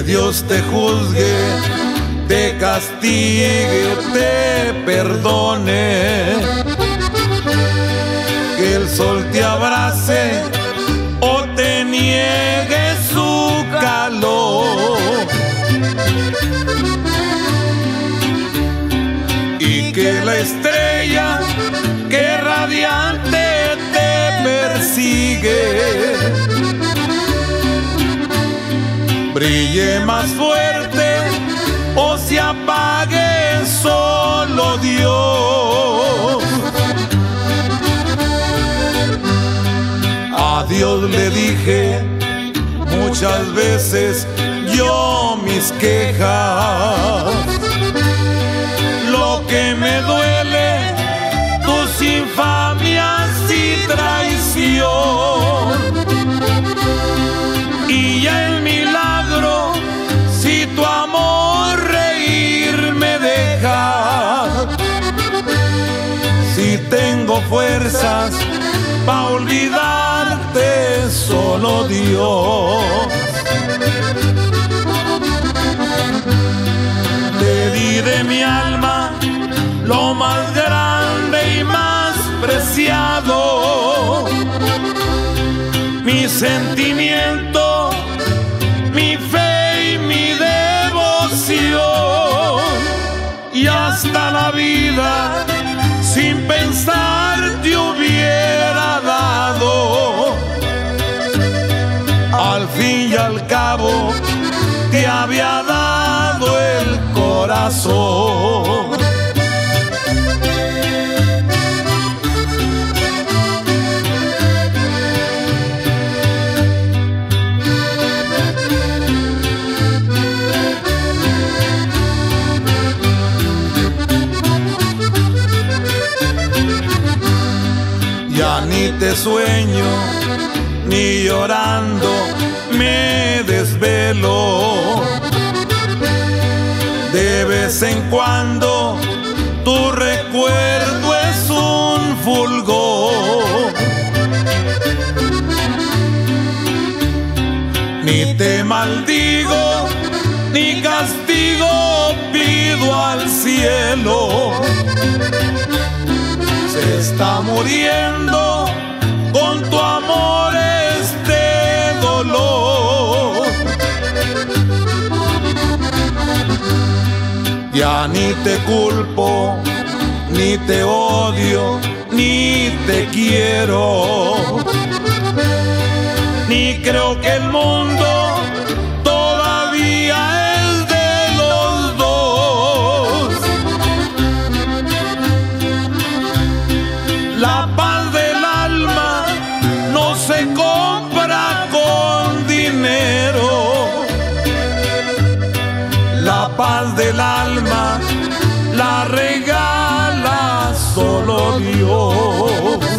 Que Dios te juzgue, te castigue, te perdone. Que el sol te abrace o te niegue su calor. Y que la estrella que radiante te persigue brille más fuerte o se apague solo Dios. A Dios le dije muchas veces yo mis quejas, lo que me duele, tus infamias y traición. Y ya el milagro, si tu amor reír me deja, si tengo fuerzas pa' olvidarte, solo Dios. Te di de mi alma lo más grande y más preciado, mi sentimiento, mi fe y mi devoción, y hasta la vida sin pensar te hubiera dado. Al fin y al cabo te había dado el corazón. Ya ni te sueño, ni llorando me desvelo. De vez en cuando tu recuerdo es un fulgor. Ni te maldigo, ni castigo pido al cielo. Se está muriendo con tu amor este dolor. Ya ni te culpo, ni te odio, ni te quiero, ni creo que el mundo todavía es de los dos. La paz del alma no se compra con dinero. La paz del alma la regala solo Dios.